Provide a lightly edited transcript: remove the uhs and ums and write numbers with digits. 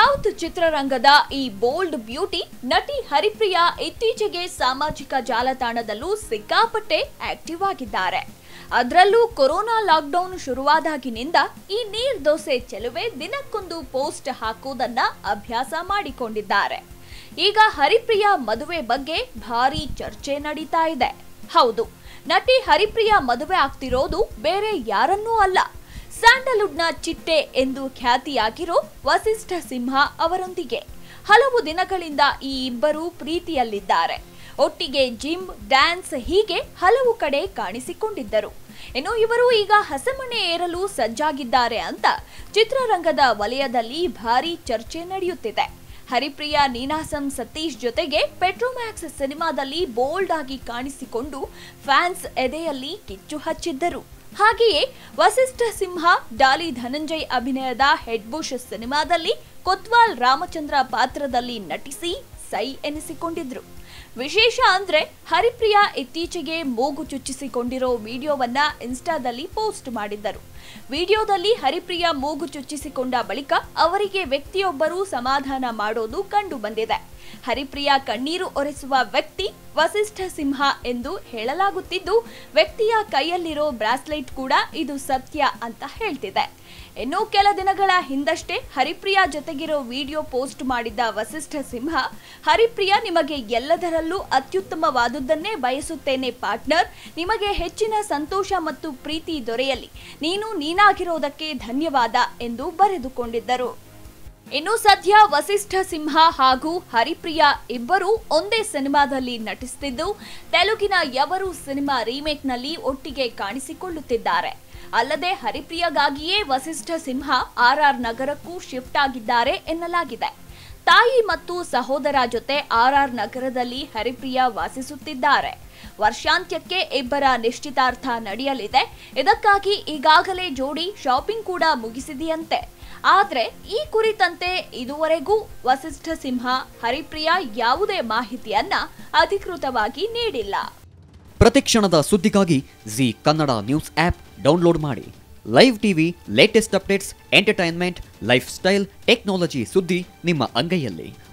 South ಚಿತ್ರರಂಗದ ಈ bold beauty ನಟಿ ಹರಿಪ್ರಿಯಾ ಇತ್ತೀಚೆಗೆ ಸಾಮಾಜಿಕ ಜಾಲತಾಣದಲ್ಲೂ ಸಿಕ್ಕಾಪಟ್ಟೆ ಆಕ್ಟಿವ್ ಆಗಿದ್ದಾರೆ. ಅದರಲ್ಲೂ ಕೊರೋನಾ ಲಾಕ್ಡೌನ್ ಶುರುವಾದಾಗಿನಿಂದ ಈ ನೀರ್ ದೋಸೆ ಚೆಲುವೆ ದಿನಕ್ಕೊಂದು ಪೋಸ್ಟ್ ಹಾಕುವುದನ್ನ ಅಭ್ಯಾಸ ಮಾಡಿಕೊಂಡಿದ್ದಾರೆ. ಈಗ ಹರಿಪ್ರಿಯಾ ಮದುವೆ ಬಗ್ಗೆ ಭಾರಿ ಚರ್ಚೆ ನಡೀತಾ ಇದೆ. ಹೌದು, ನಟಿ ಹರಿಪ್ರಿಯಾ ಮದುವೆ ಆಗ್ತಿರೋದು ಬೇರೆ ಯಾರನ್ನೂ ಅಲ್ಲ, ಸ್ಯಾಂಡಲ್ವುಡ್ನ ಚಿಟ್ಟೆ ಎಂದು ಖ್ಯಾತಿಯಾಗಿರೋ ವಸಿಷ್ಠ ಸಿಂಹ ಅವರೊಂದಿಗೆ. ಹಲವು ದಿನಗಳಿಂದ ಈ ಇಬ್ಬರು ಪ್ರೀತಿಯಲ್ಲಿದ್ದಾರೆ. ಒಟ್ಟಿಗೆ ಜಿಮ್, ಡ್ಯಾನ್ಸ್ ಹೀಗೆ ಹಲವು ಕಡೆ ಕಾಣಿಸಿಕೊಂಡಿದ್ದರು. ಇನ್ನು ಇವರು ಈಗ ಹಸೆಮಣೆ ಏರಲು ಸಜ್ಜಾಗಿದ್ದಾರೆ ಅಂತ ಚಿತ್ರರಂಗದ ವಲಯದಲ್ಲಿ ಭಾರಿ ಚರ್ಚೆ ನಡೆಯುತ್ತಿದೆ. ಹರಿಪ್ರಿಯಾ ನೀನಾಸಂ ಸತೀಶ್ ಜೊತೆಗೆ ಪೆಟ್ರೋಮ್ಯಾಕ್ಸ್ ಸಿನಿಮಾದಲ್ಲಿ ಬೋಲ್ಡ್ ಆಗಿ ಕಾಣಿಸಿಕೊಂಡು ಫ್ಯಾನ್ಸ್ ಎದೆಯಲ್ಲಿ ಕಿಚ್ಚು ಹಚ್ಚಿದ್ದರು. ಹಾಗೆಯೇ ವಸಿಷ್ಠ ಸಿಂಹ ಡಾಲಿ ಧನಂಜಯ್ ಅಭಿನಯದ ಹೆಡ್ ಬುಷ್ ಸಿನಿಮಾದಲ್ಲಿ ಕೊತ್ವಾಲ್ ರಾಮಚಂದ್ರ ಪಾತ್ರದಲ್ಲಿ ನಟಿಸಿ ಸೈ ಎನಿಸಿಕೊಂಡಿದ್ರು. ವಿಶೇಷ ಅಂದ್ರೆ ಹರಿಪ್ರಿಯಾ ಇತ್ತೀಚೆಗೆ ಮೂಗು ಚುಚ್ಚಿಸಿಕೊಂಡಿರೋ ವಿಡಿಯೋವನ್ನ ಇನ್ಸ್ಟಾದಲ್ಲಿ ಪೋಸ್ಟ್ ಮಾಡಿದ್ದರು. ವಿಡಿಯೋದಲ್ಲಿ ಹರಿಪ್ರಿಯಾ ಮೂಗು ಚುಚ್ಚಿಸಿಕೊಂಡ ಬಳಿಕ ಅವರಿಗೆ ವ್ಯಕ್ತಿಯೊಬ್ಬರು ಸಮಾಧಾನ ಮಾಡೋದು ಕಂಡು ಬಂದಿದೆ. ಹರಿಪ್ರಿಯಾ ಕಣ್ಣೀರು ಒರೆಸುವ ವ್ಯಕ್ತಿ ವಸಿಷ್ಠ ಸಿಂಹ ಎಂದು ಹೇಳಲಾಗುತ್ತಿದ್ದು, ವ್ಯಕ್ತಿಯ ಕೈಯಲ್ಲಿರೋ ಬ್ರಾಸ್ಲೆಟ್ ಕೂಡ ಇದು ಸತ್ಯ ಅಂತ ಹೇಳ್ತಿದೆ. ಇನ್ನು ಕೆಲ ದಿನಗಳ ಹಿಂದಷ್ಟೇ ಹರಿಪ್ರಿಯಾ ಜೊತೆಗಿರೋ ವಿಡಿಯೋ ಪೋಸ್ಟ್ ಮಾಡಿದ್ದ ವಸಿಷ್ಠ ಸಿಂಹ, ಹರಿಪ್ರಿಯಾ ನಿಮಗೆ ಎಲ್ಲದರಲ್ಲೂ ಅತ್ಯುತ್ತಮವಾದುದನ್ನೇ ಬಯಸುತ್ತೇನೆ ಪಾರ್ಟ್ನರ್, ನಿಮಗೆ ಹೆಚ್ಚಿನ ಸಂತೋಷ ಮತ್ತು ಪ್ರೀತಿ ದೊರೆಯಲಿ, ನೀನು ನೀನಾಗಿರೋದಕ್ಕೆ ಧನ್ಯವಾದ ಎಂದು ಬರೆದುಕೊಂಡಿದ್ದರು. ಇನ್ನು ಸದ್ಯ ವಸಿಷ್ಠ ಸಿಂಹ ಹಾಗೂ ಹರಿಪ್ರಿಯಾ ಇಬ್ಬರು ಒಂದೇ ಸಿನಿಮಾದಲ್ಲಿ ನಟಿಸುತ್ತಿದ್ದು, ತೆಲುಗಿನ ಯವರು ಸಿನಿಮಾ ರೀಮೇಕ್ನಲ್ಲಿ ಒಟ್ಟಿಗೆ ಕಾಣಿಸಿಕೊಳ್ಳುತ್ತಿದ್ದಾರೆ. ಅಲ್ಲದೆ ಹರಿಪ್ರಿಯಾಗಾಗಿಯೇ ವಸಿಷ್ಠ ಸಿಂಹ RR ನಗರಕ್ಕೂ ಶಿಫ್ಟ್ ಆಗಿದ್ದಾರೆ ಎನ್ನಲಾಗಿದೆ. ತಾಯಿ ಮತ್ತು ಸಹೋದರ ಜೊತೆ RR ನಗರದಲ್ಲಿ ಹರಿಪ್ರಿಯಾ ವಾಸಿಸುತ್ತಿದ್ದಾರೆ. ವರ್ಷಾಂತ್ಯಕ್ಕೆ ಇಬ್ಬರ ನಿಶ್ಚಿತಾರ್ಥ ನಡೆಯಲಿದೆ. ಇದಕ್ಕಾಗಿ ಈಗಾಗಲೇ ಜೋಡಿ ಶಾಪಿಂಗ್ ಕೂಡ ಮುಗಿಸಿದೆಯಂತೆ. ಆದ್ರೆ ಈ ಕುರಿತಂತೆ ಇದುವರೆಗೂ ವಸಿಷ್ಠ ಸಿಂಹ, ಹರಿಪ್ರಿಯಾ ಯಾವುದೇ ಮಾಹಿತಿಯನ್ನ ಅಧಿಕೃತವಾಗಿ ನೀಡಿಲ್ಲ. ಪ್ರತಿಕ್ಷಣದ ಸುದ್ದಿಗಾಗಿ Zee Kannada news app download ಮಾಡಿ. Live TV, latest updates, entertainment, life style, technology ಸುದ್ದಿ ನಿಮ್ಮ ಅಂಗೈಯಲ್ಲಿ.